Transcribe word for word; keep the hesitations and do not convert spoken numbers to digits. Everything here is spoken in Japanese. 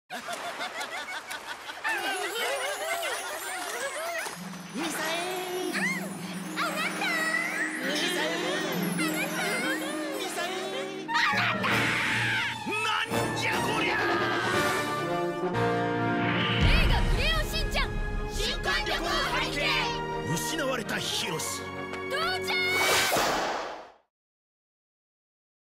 ミサエあなたミサエミサエなんじゃこりゃ。 映画クレヨンしんちゃん新感力ハリケーン。失われたヒロシ父ちゃん。